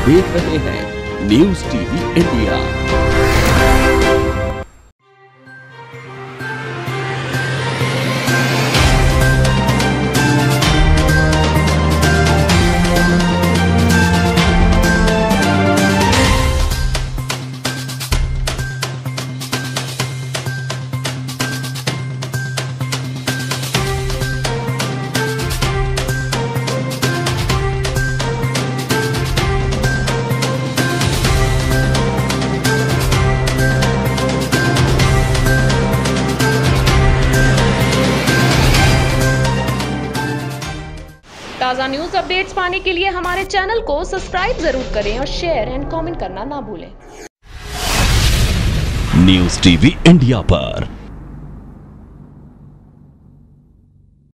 देख रहे हैं न्यूज़ टीवी इंडिया। ताज़ा न्यूज़ अपडेट्स पाने के लिए हमारे चैनल को सब्सक्राइब जरूर करें और शेयर एंड कमेंट करना ना भूलें। न्यूज़ टीवी इंडिया पर